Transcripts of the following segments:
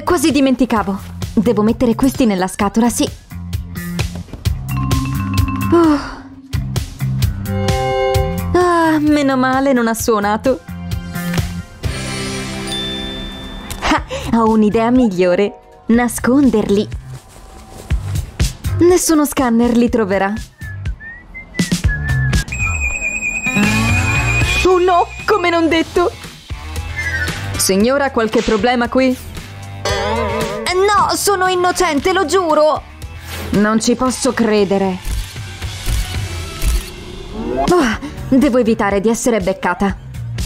Quasi dimenticavo. Devo mettere questi nella scatola, sì. Ah, meno male non ha suonato. Ah, ho un'idea migliore. Nasconderli. Nessuno scanner li troverà. Oh no, come non detto. Signora, qualche problema qui? No, sono innocente, lo giuro. Non ci posso credere. Devo evitare di essere beccata.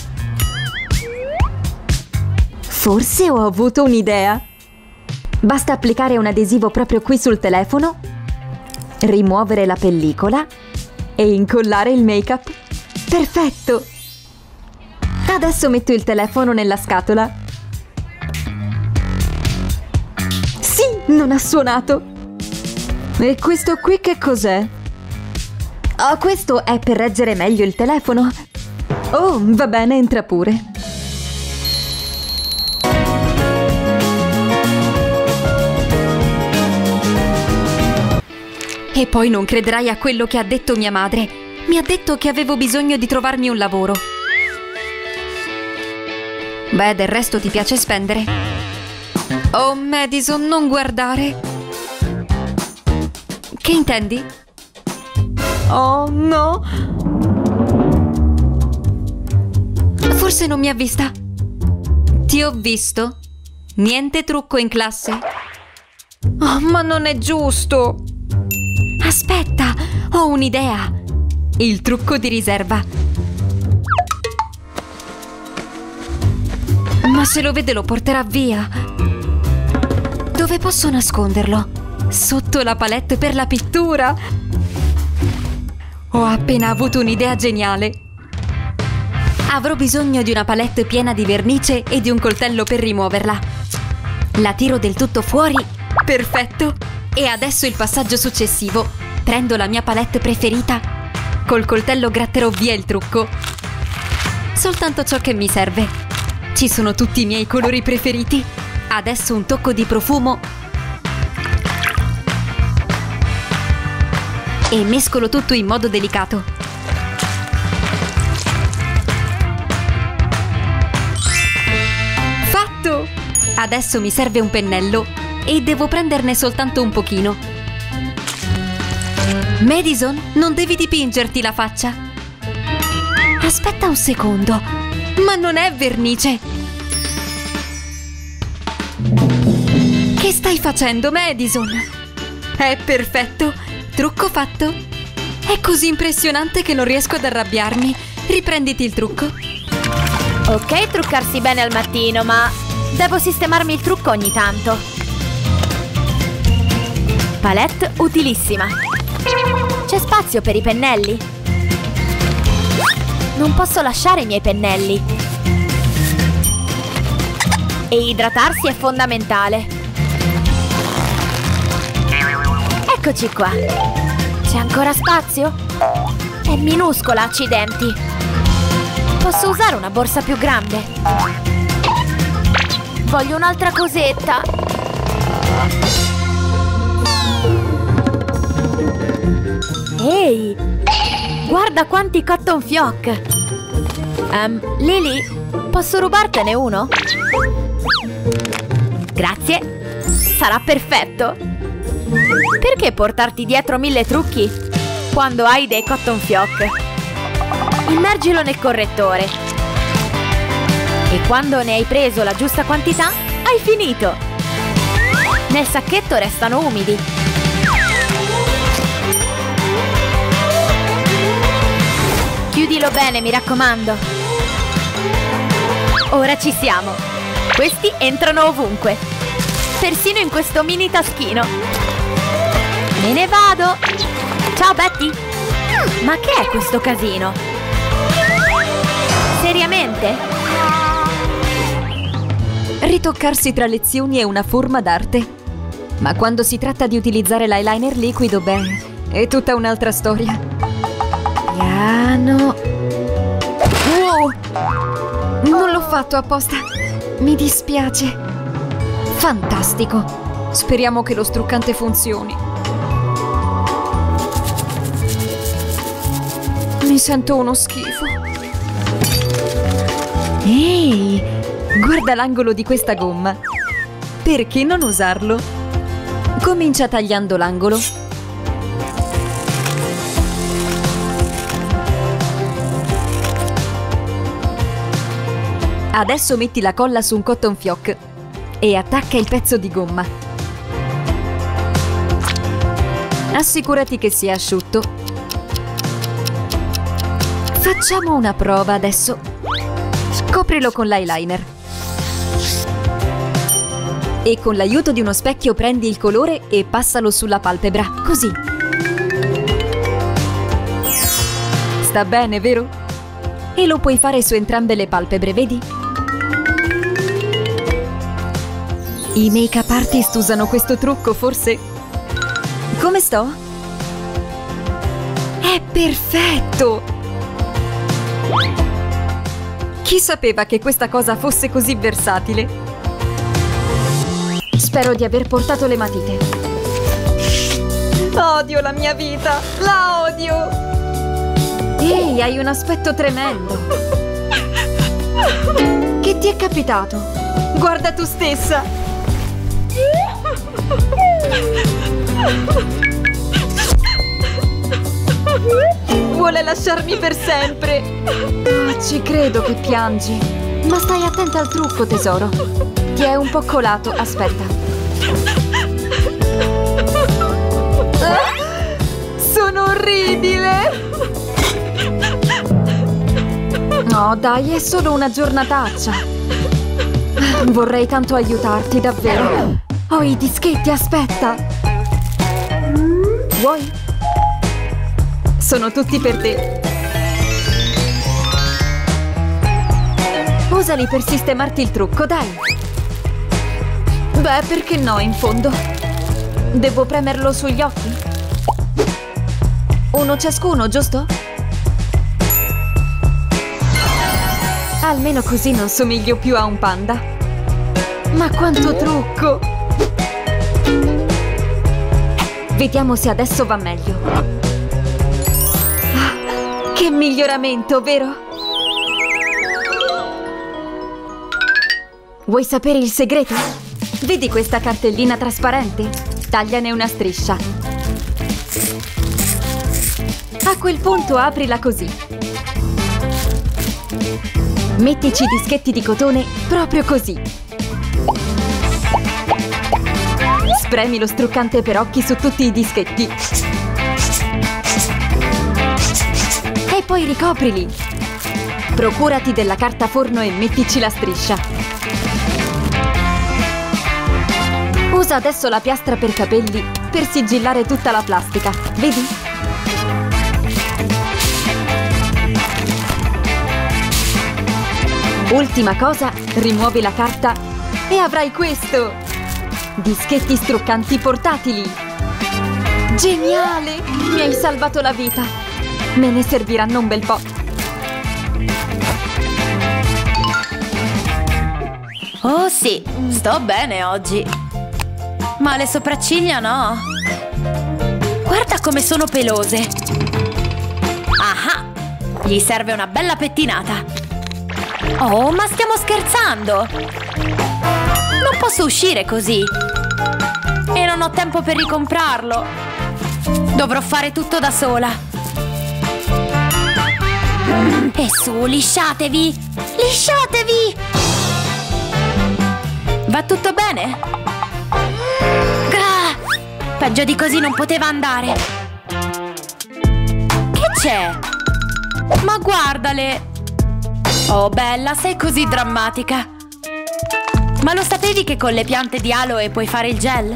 Forse ho avuto un'idea. Basta applicare un adesivo proprio qui sul telefono, rimuovere la pellicola e incollare il make-up. Perfetto! Adesso metto il telefono nella scatola. Sì, non ha suonato. E questo qui che cos'è? Oh, questo è per reggere meglio il telefono. Oh, va bene, entra pure. E poi non crederai a quello che ha detto mia madre. Mi ha detto che avevo bisogno di trovarmi un lavoro. Beh, del resto ti piace spendere. Oh, Madison, non guardare. Che intendi? Oh, no. Forse non mi ha vista. Ti ho visto. Niente trucco in classe. Oh, ma non è giusto. Aspetta, ho un'idea. Il trucco di riserva. Ma se lo vede lo porterà via. Dove posso nasconderlo? Sotto la palette per la pittura. Ho appena avuto un'idea geniale. Avrò bisogno di una palette piena di vernice e di un coltello per rimuoverla. La tiro del tutto fuori. Perfetto. E adesso il passaggio successivo. Prendo la mia palette preferita. Col coltello gratterò via il trucco. Soltanto ciò che mi serve. Ci sono tutti i miei colori preferiti. Adesso un tocco di profumo. E mescolo tutto in modo delicato. Fatto! Adesso mi serve un pennello e devo prenderne soltanto un pochino. Madison, non devi dipingerti la faccia. Aspetta un secondo. Ma non è vernice. Che stai facendo, Madison? È perfetto. Trucco fatto. È così impressionante che non riesco ad arrabbiarmi. Riprenditi il trucco. Ok, truccarsi bene al mattino, ma devo sistemarmi il trucco ogni tanto. Palette utilissima. C'è spazio per i pennelli? Non posso lasciare i miei pennelli. E idratarsi è fondamentale. Eccoci qua. C'è ancora spazio? È minuscola, accidenti. Posso usare una borsa più grande? Voglio un'altra cosetta. Ehi! Guarda quanti cotton fioc! Lily, posso rubartene uno? Grazie! Sarà perfetto! Perché portarti dietro 1000 trucchi quando hai dei cotton fioc? Immergilo nel correttore. E quando ne hai preso la giusta quantità, hai finito! Nel sacchetto restano umidi. Chiudilo bene, mi raccomando. Ora ci siamo. Questi entrano ovunque. Persino in questo mini taschino. Me ne vado. Ciao, Betty. Ma che è questo casino? Seriamente? Ritoccarsi tra lezioni è una forma d'arte. Ma quando si tratta di utilizzare l'eyeliner liquido, beh, è tutta un'altra storia. Piano. Wow! Non l'ho fatto apposta. Mi dispiace. Fantastico! Speriamo che lo struccante funzioni. Mi sento uno schifo. Ehi, guarda l'angolo di questa gomma. Perché non usarlo? Comincia tagliando l'angolo. Adesso metti la colla su un cotton fioc e attacca il pezzo di gomma. Assicurati che sia asciutto. Facciamo una prova adesso. Coprilo con l'eyeliner. E con l'aiuto di uno specchio prendi il colore e passalo sulla palpebra, così. Sta bene, vero? E lo puoi fare su entrambe le palpebre, vedi? I make-up artist usano questo trucco, forse? Come sto? È perfetto! Chi sapeva che questa cosa fosse così versatile? Spero di aver portato le matite. Odio la mia vita! La odio! Ehi, hai un aspetto tremendo! Che ti è capitato? Guarda tu stessa! Vuole lasciarmi per sempre! Oh, ci credo che piangi. Ma stai attenta al trucco, tesoro. Ti è un po' colato, aspetta. Sono orribile! No, dai, è solo una giornataccia. Vorrei tanto aiutarti, davvero. Ho i dischetti, aspetta. Vuoi? Sono tutti per te. Usali per sistemarti il trucco, dai. Beh, perché no, in fondo? Devo premerlo sugli occhi? Uno ciascuno, giusto? Almeno così non somiglio più a un panda. Ma quanto trucco! Vediamo se adesso va meglio. Ah, che miglioramento, vero? Vuoi sapere il segreto? Vedi questa cartellina trasparente? Tagliane una striscia. A quel punto aprila così. Mettici i dischetti di cotone proprio così. Spremi lo struccante per occhi su tutti i dischetti. E poi ricoprili. Procurati della carta forno e mettici la striscia. Usa adesso la piastra per capelli per sigillare tutta la plastica. Vedi? Ultima cosa, rimuovi la carta e avrai questo! Dischetti struccanti portatili! Geniale! Mi hai salvato la vita! Me ne serviranno un bel po'! Oh sì, sto bene oggi. Ma le sopracciglia no! Guarda come sono pelose! Ah! Gli serve una bella pettinata! Oh, ma stiamo scherzando! Non posso uscire così! E non ho tempo per ricomprarlo! Dovrò fare tutto da sola! E su, lisciatevi! Lisciatevi! Va tutto bene? Peggio di così non poteva andare! Che c'è? Ma guardale! Oh, bella, sei così drammatica! Ma lo sapevi che con le piante di aloe puoi fare il gel?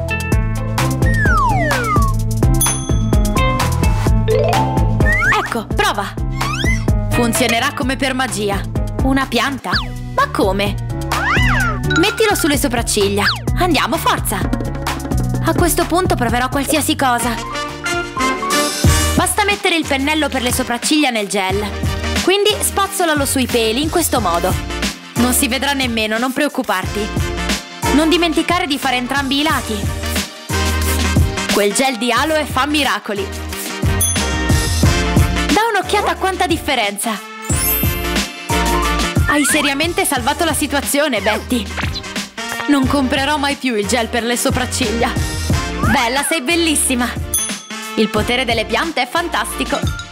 Ecco, prova! Funzionerà come per magia! Una pianta? Ma come? Mettilo sulle sopracciglia! Andiamo, forza! A questo punto proverò qualsiasi cosa! Basta mettere il pennello per le sopracciglia nel gel. Quindi spazzolalo sui peli in questo modo. Non si vedrà nemmeno, non preoccuparti. Non dimenticare di fare entrambi i lati. Quel gel di aloe fa miracoli. Da un'occhiata a quanta differenza. Hai seriamente salvato la situazione, Betty. Non comprerò mai più il gel per le sopracciglia. Bella, sei bellissima. Il potere delle piante è fantastico.